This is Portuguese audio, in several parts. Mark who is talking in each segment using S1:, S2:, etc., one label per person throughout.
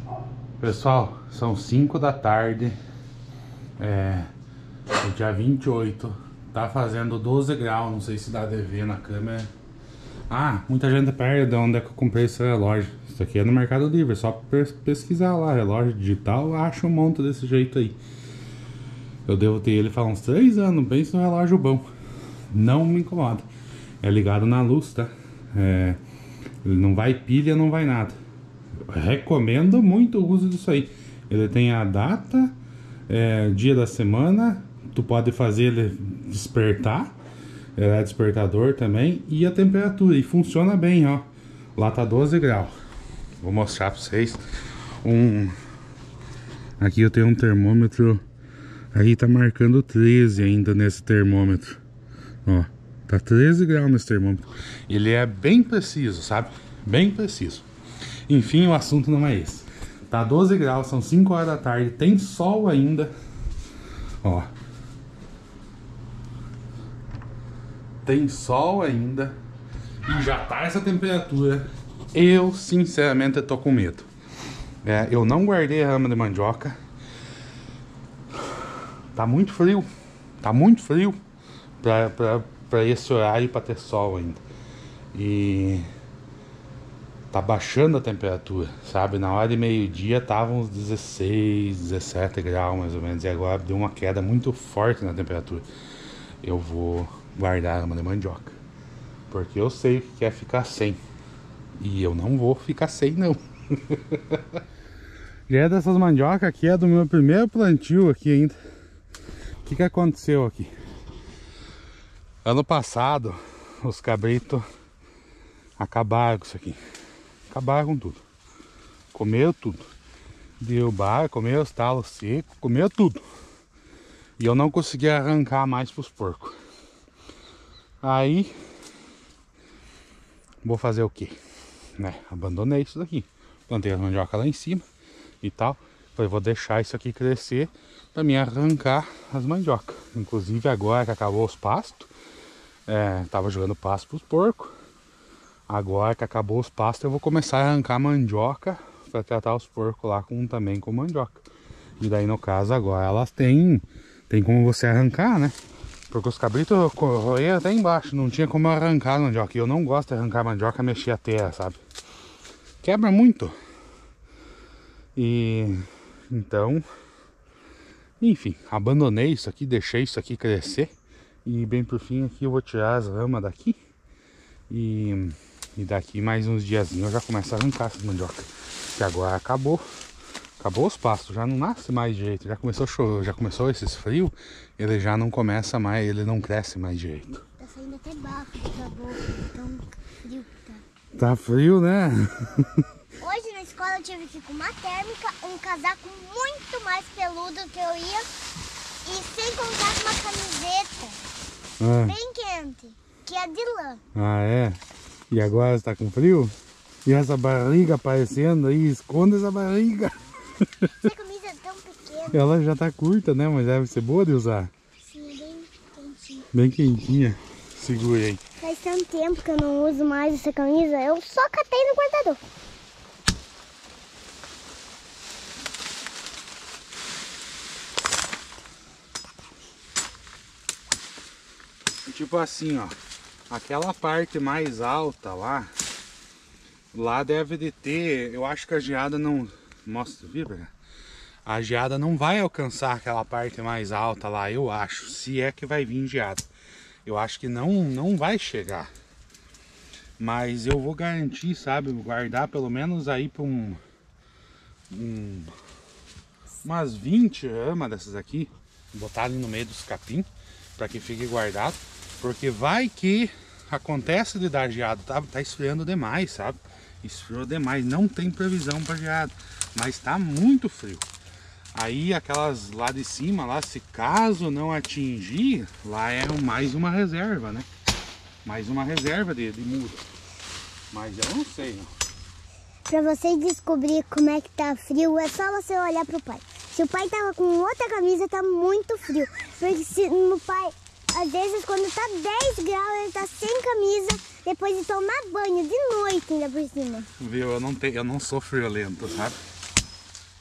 S1: Pessoal, são 5 da tarde, o dia 28, tá fazendo 12 graus, não sei se dá de ver na câmera. Ah, muita gente perde onde é que eu comprei esse relógio. Isso aqui é no Mercado Livre, é só pesquisar lá, relógio digital, acha um monte desse jeito aí. Eu devo ter ele faz uns 3 anos, pensa no relógio bom. Não me incomoda. É ligado na luz, tá? Ele não vai pilha, não vai nada. Recomendo muito o uso disso aí. Ele tem a data, dia da semana. Tu pode fazer ele despertar. Ele é despertador também. E a temperatura. E funciona bem, ó. Lá tá 12 graus. Vou mostrar pra vocês. Aqui eu tenho um termômetro. Aí tá marcando 13 ainda nesse termômetro. Ó, tá 13 graus nesse termômetro. Ele é bem preciso, sabe? Bem preciso. Enfim, o assunto não é esse. Tá 12 graus, são 5 horas da tarde. Tem sol ainda. Ó. Tem sol ainda. E já tá essa temperatura. Eu, sinceramente, tô com medo. Eu não guardei a rama de mandioca. Tá muito frio. Tá muito frio pra esse horário, pra ter sol ainda. E tá baixando a temperatura, sabe? Na hora de meio-dia tava uns 16, 17 graus mais ou menos. E agora deu uma queda muito forte na temperatura. Eu vou guardar a rama de mandioca, porque eu sei que quer ficar sem. E eu não vou ficar sem, não. Já é dessas mandiocas aqui, é do meu primeiro plantio aqui ainda. O que aconteceu aqui? Ano passado, os cabritos acabaram com isso aqui. Acabaram com tudo. Comeram tudo. Derrubaram, comeram os talos secos, comeram tudo. E eu não conseguia arrancar mais pros porcos. Aí, vou fazer o quê? Abandonei isso daqui. Plantei as mandioca lá em cima e tal. Falei, vou deixar isso aqui crescer pra mim arrancar as mandiocas. Inclusive agora que acabou os pastos, tava jogando pasto pros porcos. Agora que acabou os pastos, eu vou começar a arrancar mandioca para tratar os porcos lá também com mandioca. E daí no caso agora elas tem como você arrancar, né? Porque os cabritos corroeram até embaixo, não tinha como arrancar a mandioca. E eu não gosto de arrancar mandioca, mexer a terra, sabe? Quebra muito. E então, enfim, abandonei isso aqui, deixei isso aqui crescer. E bem por fim aqui eu vou tirar as ramas daqui. E daqui mais uns diazinhos eu já começo a arrancar essas mandiocas. Que agora acabou os pastos, já não nasce mais direito. Já começou a chover, já começou esses frios, ele já não começa mais, ele não cresce mais direito.
S2: Tá saindo até bafo da boca, tão frio que tá.
S1: Tá frio, né?
S2: Hoje na escola eu tive que ir com uma térmica, um casaco muito mais peludo que eu ia e sem contar uma camiseta bem quente, que é de lã.
S1: Ah, é? E agora você tá com frio? E essa barriga aparecendo aí, esconde essa barriga.
S2: Essa camisa é tão pequena.
S1: Ela já tá curta, né? Mas deve ser boa de usar.
S2: Sim, é bem quentinha.
S1: Bem quentinha. Segura aí.
S2: Faz tanto tempo que eu não uso mais essa camisa, eu só catei no guardador.
S1: Tipo assim, ó. Aquela parte mais alta lá deve de ter, eu acho que a geada não... Mostra, vibra? A geada não vai alcançar aquela parte mais alta lá, eu acho. Se é que vai vir geada. Eu acho que não vai chegar. Mas eu vou garantir, sabe? Guardar pelo menos aí para umas 20 ramas dessas aqui. Botar ali no meio dos capim, para que fique guardado. Porque vai que acontece de dar geada. Tá esfriando demais, sabe? Esfriou demais. Não tem previsão para geada. Mas tá muito frio. Aí aquelas lá de cima, lá, se caso não atingir, lá é mais uma reserva, né? Mais uma reserva de muda. Mas eu não sei, não.
S2: Pra vocês descobrir como é que tá frio, é só você olhar pro pai. Se o pai tava com outra camisa, tá muito frio. Porque se o pai, às vezes, quando tá 10 graus, ele tá sem camisa, depois de tomar banho de noite ainda por cima.
S1: Viu, eu não sou friolento, sabe?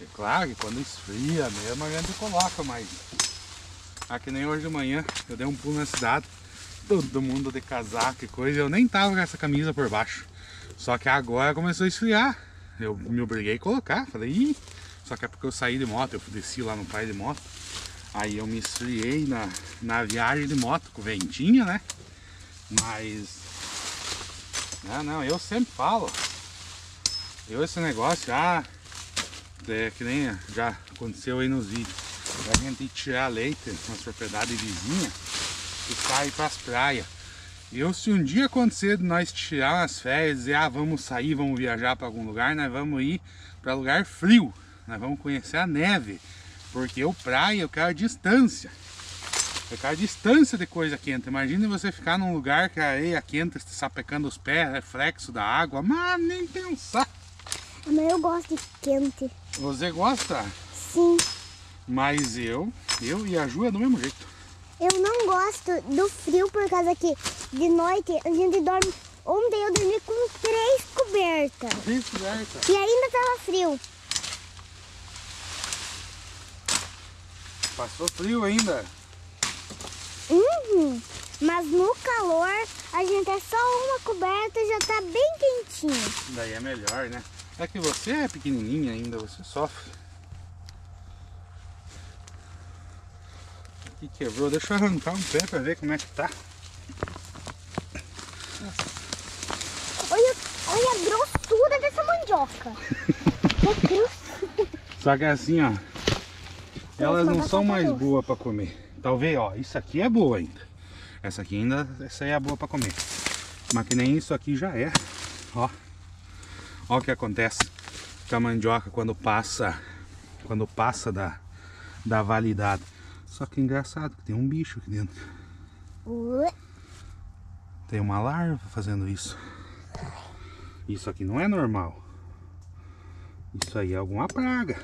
S1: É claro que quando esfria mesmo a gente coloca, mas que nem hoje de manhã eu dei um pulo na cidade, todo mundo de casaco e coisa, eu nem tava com essa camisa por baixo. Só que agora começou a esfriar, eu me obriguei a colocar, falei, ih, só que é porque eu saí de moto, eu desci lá no pai de moto, aí eu me esfriei na viagem de moto com ventinha, né? Mas, não, eu sempre falo, esse negócio, que nem já aconteceu aí nos vídeos, a gente tirar leite nas propriedades vizinhas e sair para as praias. Se um dia acontecer de nós tirar umas férias e dizer, vamos sair, vamos viajar para algum lugar, nós vamos ir para lugar frio, nós vamos conhecer a neve, porque eu quero distância. Eu quero distância de coisa quente. Imagina você ficar num lugar que a areia quente está sapecando os pés, reflexo da água, mas nem pensar.
S2: Mas eu gosto de quente.
S1: Você gosta?
S2: Sim.
S1: Mas eu e a Ju é do mesmo jeito.
S2: Eu não gosto do frio por causa que de noite a gente dorme. Ontem eu dormi com 3 cobertas.
S1: 3 cobertas?
S2: E ainda tava frio.
S1: Passou frio ainda?
S2: Mas no calor a gente é só uma coberta e já tá bem quentinho.
S1: Daí é melhor, né? É que você é pequenininha ainda, você sofre. Aqui quebrou, deixa eu arrancar um pé pra ver como é que tá.
S2: Olha a grossura dessa mandioca. É grossura.
S1: Só que assim, elas não são mais boas pra comer. Talvez, isso aqui é boa ainda. Essa aí é boa pra comer. Mas que nem isso aqui já é. Ó o que acontece com a mandioca quando passa da validade. Só que é engraçado que tem um bicho aqui dentro. Tem uma larva fazendo isso. Isso aqui não é normal. Isso aí é alguma praga.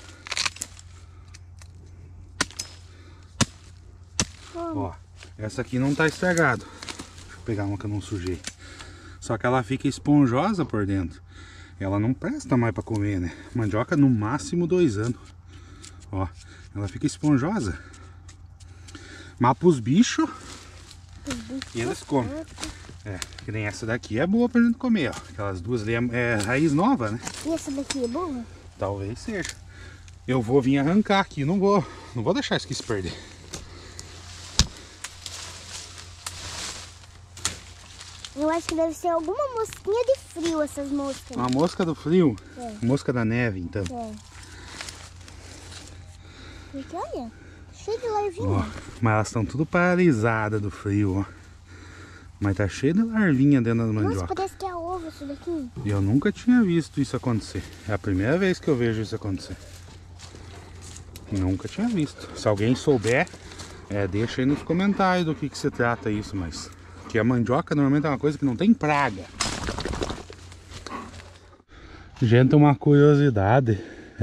S1: Essa aqui não tá estragada. Deixa eu pegar uma que eu não sujei. Só que ela fica esponjosa por dentro. Ela não presta mais para comer, né? Mandioca no máximo 2 anos. Ela fica esponjosa. Mas pros bichos, eles comem. Que nem essa daqui é boa pra gente comer, Aquelas duas ali é raiz nova, né?
S2: E essa daqui é boa?
S1: Talvez seja. Eu vou vir arrancar aqui, não vou deixar isso aqui se perder.
S2: Eu acho que deve ser alguma mosquinha de frio essas moscas.
S1: Uma mosca do frio? Mosca da neve, então.
S2: Porque olha, cheio de larvinha.
S1: Mas elas estão tudo paralisadas do frio, Mas tá cheio de larvinha dentro das mandioca.
S2: Nossa, parece que é ovo isso daqui.
S1: E eu nunca tinha visto isso acontecer. É a primeira vez que eu vejo isso acontecer. Nunca tinha visto. Se alguém souber, deixa aí nos comentários do que se trata isso, mas... que a mandioca normalmente é uma coisa que não tem praga. Gente, uma curiosidade.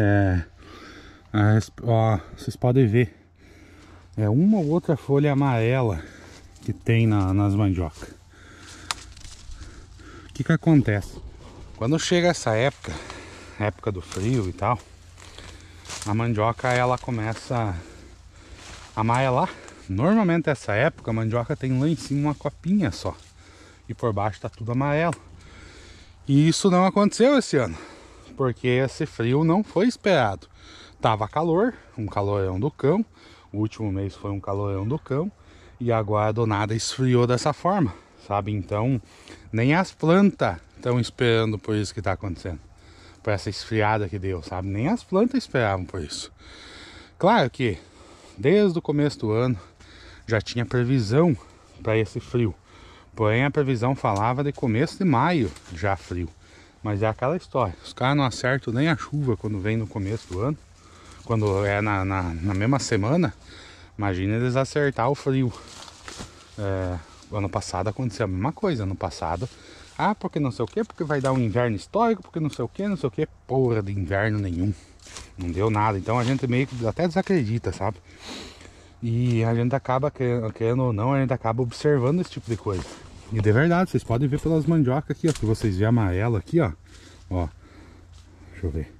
S1: Vocês podem ver. Uma ou outra folha amarela que tem nas mandiocas. O que acontece? Quando chega essa época do frio e tal, a mandioca ela começa a amarelar. Normalmente nessa época a mandioca tem lá em cima uma copinha só. E por baixo tá tudo amarelo. E isso não aconteceu esse ano. Porque esse frio não foi esperado. Tava calor, um calorão do cão. O último mês foi um calorão do cão. E agora do nada esfriou dessa forma, sabe? Então nem as plantas estão esperando por isso que tá acontecendo. Por essa esfriada que deu, sabe? Nem as plantas esperavam por isso. Claro que desde o começo do ano já tinha previsão para esse frio. Porém a previsão falava de começo de maio já frio. Mas é aquela história, os caras não acertam nem a chuva quando vem no começo do ano. Quando é na mesma semana, imagina eles acertar o frio. Ano passado aconteceu a mesma coisa, ano passado. Porque não sei o que, porque vai dar um inverno histórico, porque não sei o que, porra de inverno nenhum. Não deu nada, então a gente meio que até desacredita, sabe? E a gente acaba, querendo ou não, a gente acaba observando esse tipo de coisa. E de verdade, vocês podem ver pelas mandiocas aqui, que vocês veem amarela aqui, ó. Deixa eu ver.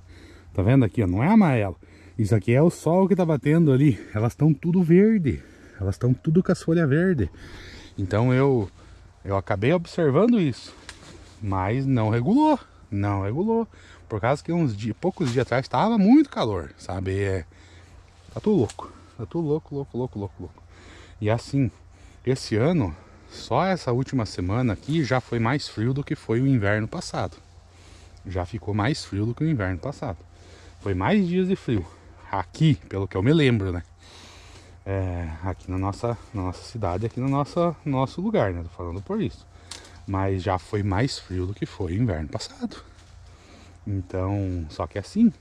S1: Tá vendo aqui, ó? Não é amarelo. Isso aqui é o sol que tá batendo ali. Elas estão tudo verde. Elas estão tudo com as folhas verdes. Então eu acabei observando isso. Mas não regulou. Não regulou. Por causa que poucos dias atrás estava muito calor, sabe? Tá tudo louco. Tá tudo louco. E assim, esse ano, só essa última semana aqui já foi mais frio do que foi o inverno passado. Já ficou mais frio do que o inverno passado. Foi mais dias de frio. Aqui, pelo que eu me lembro, né? Aqui na nossa cidade, aqui no nosso lugar, né? Tô falando por isso. Mas já foi mais frio do que foi o inverno passado. Então, só que assim.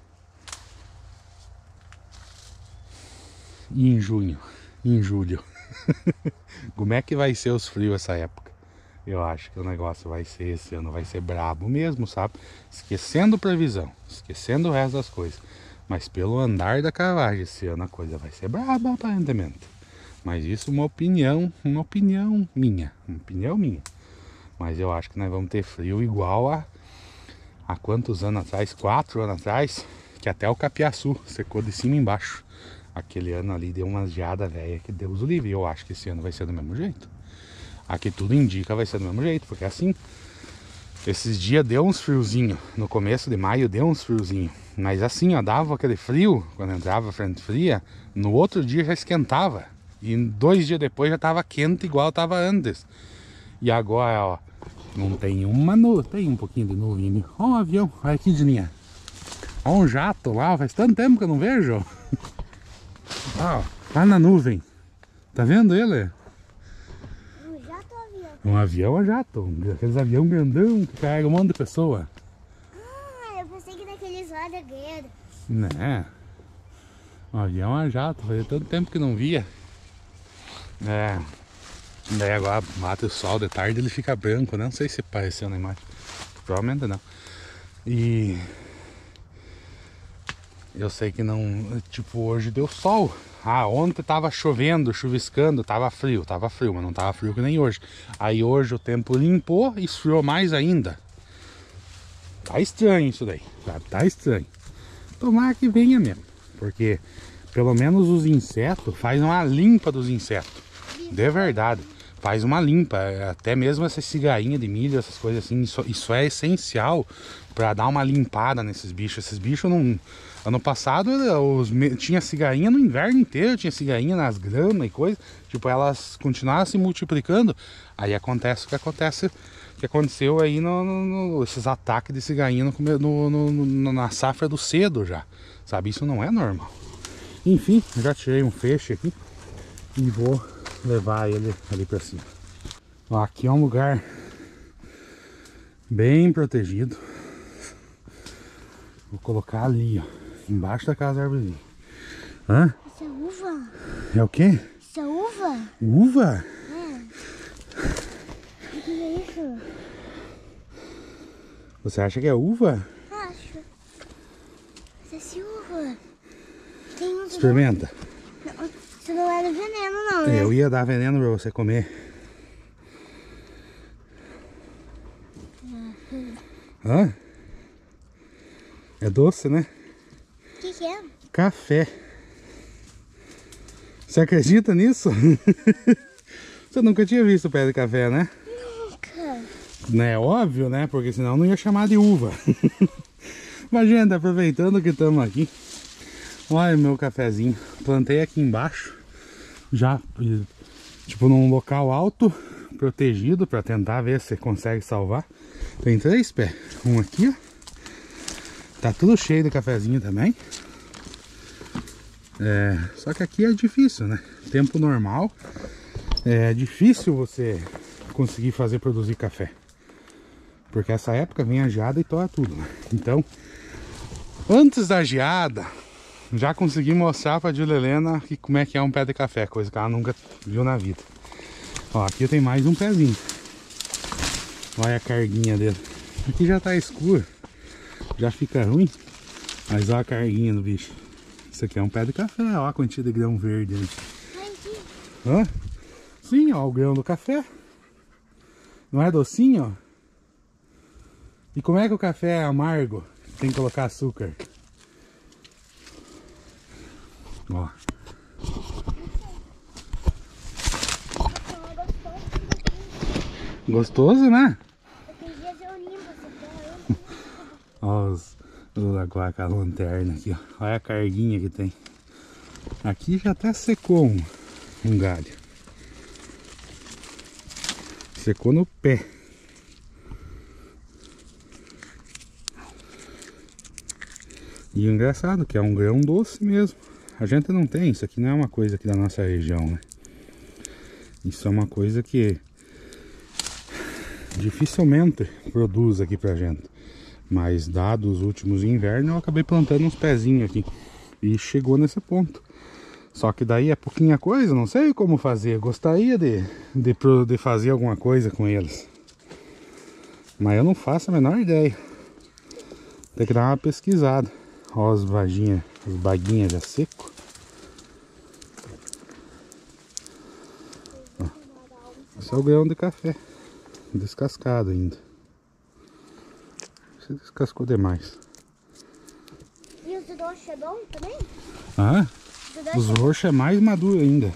S1: E em junho, em julho. Como é que vai ser os frios essa época? Eu acho que o negócio vai ser, esse ano vai ser brabo mesmo, sabe? Esquecendo previsão, esquecendo o resto das coisas. Mas pelo andar da carruagem, esse ano a coisa vai ser braba, aparentemente. Mas isso é uma opinião minha. Mas eu acho que nós vamos ter frio igual a quantos anos atrás? 4 anos atrás, que até o Capiaçu secou de cima e embaixo. Aquele ano ali deu umas geadas velhas que Deus o livre. Eu acho que esse ano vai ser do mesmo jeito. Aqui tudo indica vai ser do mesmo jeito, porque assim, esses dias deu uns friozinhos. No começo de maio deu uns friozinhos. Mas assim, ó, dava aquele frio, quando entrava a frente fria, no outro dia já esquentava. E 2 dias depois já tava quente igual tava antes. E agora, ó, não tem uma nuvem, tem um pouquinho de nuvem. Ó um avião, olha aqui de linha. Ó um jato lá, faz tanto tempo que eu não vejo. Ó, lá na nuvem. Tá vendo ele?
S2: Um jato ou avião?
S1: Um avião é jato, aqueles avião grandão que carrega um monte de pessoa.
S2: Eu pensei que daqueles lá da guerra.
S1: Né? Um avião é jato, fazia tanto tempo que não via. Daí agora mata o sol de tarde, ele fica branco, né? Não sei se apareceu na imagem. Provavelmente não. E eu sei que não, tipo, hoje deu sol. Ontem tava chovendo, chuviscando, tava frio, mas não tava frio que nem hoje. Aí hoje o tempo limpou e esfriou mais ainda. Tá estranho isso daí, sabe? Tá estranho. Tomara que venha mesmo, porque pelo menos os insetos, faz uma limpa dos insetos. De verdade, faz uma limpa. Até mesmo essa cigarrinha de milho, essas coisas assim, isso é essencial para dar uma limpada nesses bichos. Esses bichos não... Ano passado tinha cigarrinha no inverno inteiro, tinha cigarrinha nas gramas e coisa. Tipo, elas continuaram se multiplicando. Aí acontece o que aconteceu aí esses ataques de cigarrinha na safra do cedo já. Sabe, isso não é normal. Enfim, já tirei um feixe aqui e vou levar ele ali pra cima. Ó, aqui é um lugar bem protegido. Vou colocar ali, ó, embaixo da casa da árvore. Hã?
S2: Isso é uva?
S1: É o quê?
S2: Isso é uva?
S1: Uva?
S2: O que é isso?
S1: Você acha que é uva?
S2: Acho. Isso é uva. Tem um...
S1: Experimenta.
S2: Não, isso não é veneno não, né?
S1: Eu ia dar veneno pra você comer. Hã? É doce, né?
S2: O que é?
S1: Café. Você acredita nisso? Você nunca tinha visto pé de café, né?
S2: Nunca.
S1: Não é óbvio, né? Porque senão não ia chamar de uva. Mas, gente, aproveitando que estamos aqui, olha o meu cafezinho. Plantei aqui embaixo, já, tipo, num local alto, protegido, para tentar ver se consegue salvar. Tem 3 pés. Um aqui, ó. Tá tudo cheio de cafezinho também. Só que aqui é difícil, né? Tempo normal. É difícil você conseguir produzir café. Porque essa época vem a geada e torra tudo, né? Então, antes da geada, já consegui mostrar pra Júlia Helena como é que é um pé de café. Coisa que ela nunca viu na vida. Ó, aqui tem mais um pezinho. Olha a carguinha dele. Aqui já tá escuro. Já fica ruim. Mas olha a carguinha do bicho. Isso aqui é um pé de café. Olha a quantidade de grão verde ali. Hã? Sim, ó, o grão do café. Não é docinho, ó? E como é que o café é amargo? Tem que colocar açúcar. Ó. Gostoso, né? Ó agora com a lanterna aqui, ó. Olha a carguinha que tem. Aqui já até secou um galho. Secou no pé. E o engraçado que é um grão doce mesmo. A gente não tem, isso aqui não é uma coisa aqui da nossa região, né? Isso é uma coisa que dificilmente produz aqui pra gente. Mas dado os últimos invernos, eu acabei plantando uns pezinhos aqui. E chegou nesse ponto. Só que daí é pouquinha coisa, não sei como fazer. Eu gostaria de fazer alguma coisa com eles. Mas eu não faço a menor ideia. Tem que dar uma pesquisada. Ó as vaginhas, as baguinhas já seco. Ó. Esse é o grão de café. Descascado ainda. Você descascou demais.
S2: E os roxos é bom também?
S1: Ah, os roxos é mais maduro ainda.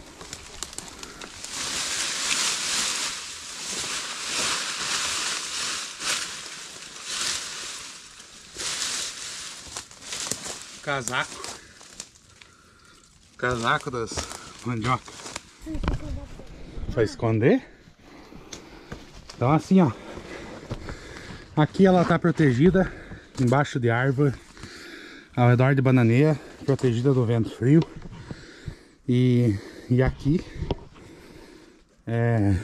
S1: Casaco das mandiocas. Pra esconder? Então assim, ó. Aqui ela tá protegida, embaixo de árvore, ao redor de bananeira, protegida do vento frio. E aqui é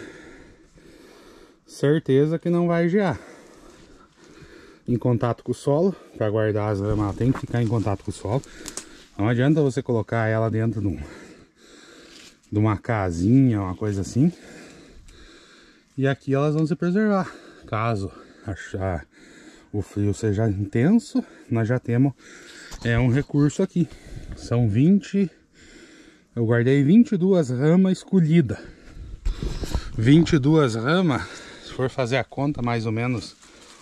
S1: certeza que não vai gear. Em contato com o solo, para guardar as ramas, ela tem que ficar em contato com o solo. Não adianta você colocar ela dentro de uma casinha, uma coisa assim. E aqui elas vão se preservar. Caso achar o frio seja intenso, nós já temos um recurso aqui. São 20, eu guardei 22 ramas escolhidas. 22 ramas, se for fazer a conta, mais ou menos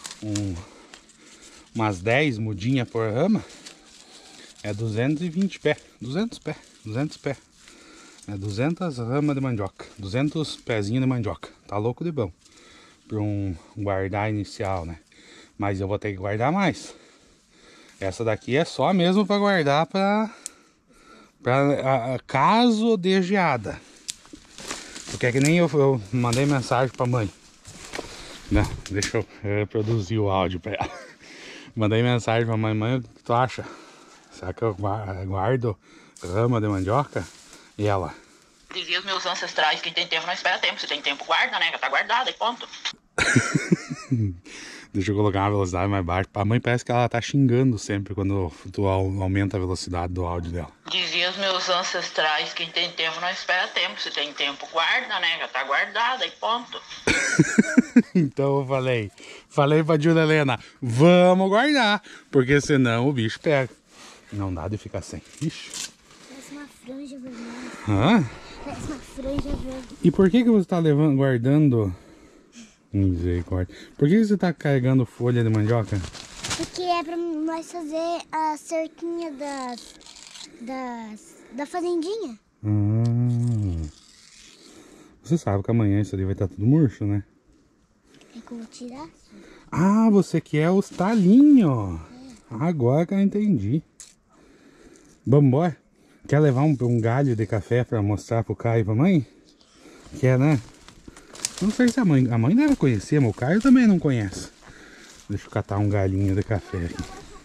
S1: umas 10 mudinhas por rama, é 220 pés, 200 pés. É 200 ramas de mandioca, 200 pezinhos de mandioca. Tá louco de bom para um guardar inicial, né? Mas eu vou ter que guardar mais. Essa daqui é só mesmo para guardar para caso de geada. Porque é que nem eu mandei mensagem para mãe. Não, deixa eu reproduzir o áudio para ela. Mandei mensagem para mãe, o que tu acha? Será que eu guardo rama de mandioca? E ela:
S3: dizia os meus ancestrais, quem tem tempo não espera tempo. Se tem tempo, guarda, né? Já tá guardado, e ponto.
S1: Deixa eu colocar uma velocidade mais baixa. A mãe parece que ela tá xingando sempre quando tu aumenta a velocidade do áudio dela.
S3: Dizia os meus ancestrais, quem tem tempo não espera tempo. Se tem tempo, guarda, né? Já tá guardado, e ponto.
S1: Então eu falei pra Júlia Helena, vamos guardar, porque senão o bicho pega. Não dá de ficar sem. Ixi.
S2: Parece uma franja vermelha.
S1: Hã?
S2: Parece uma franja verde.
S1: E por que você tá guardando... Misericórdia. Por que você tá carregando folha de mandioca?
S2: Porque é pra nós fazer a cerquinha da fazendinha.
S1: Você sabe que amanhã isso ali vai estar tudo murcho, né?
S2: É como tirar?
S1: Ah, você quer os talinhos. Agora que eu entendi. Bambó, quer levar um galho de café pra mostrar pro Caio e pra mãe? Quer, né? Não sei se a mãe deve conhecer, mas o Caio também não conhece. Deixa eu catar um galinho de café aqui.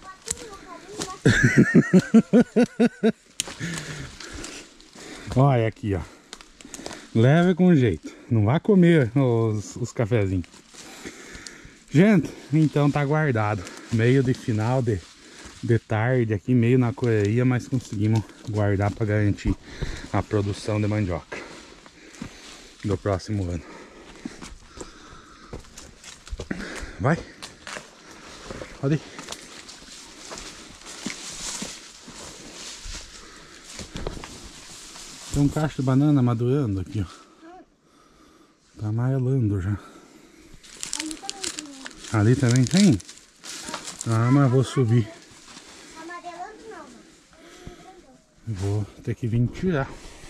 S1: Olha aqui, ó. Leve com jeito. Não vai comer os cafezinhos. Gente, então tá guardado. Meio de final de tarde aqui, meio na correria, mas conseguimos guardar para garantir a produção de mandioca do próximo ano. Vai. Roda aí. Tem um cacho de banana madurando aqui, ó. Tá amarelando já. Ali também tem? Ah, mas vou subir.
S2: Amarelando não,
S1: Vou ter que vir tirar.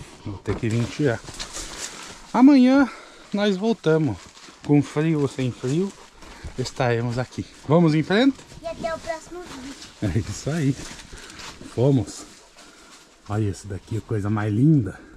S1: Amanhã nós voltamos. Com frio ou sem frio, estaremos aqui. Vamos em frente?
S2: E até o próximo vídeo.
S1: É isso aí. Fomos. Olha esse daqui, a coisa mais linda.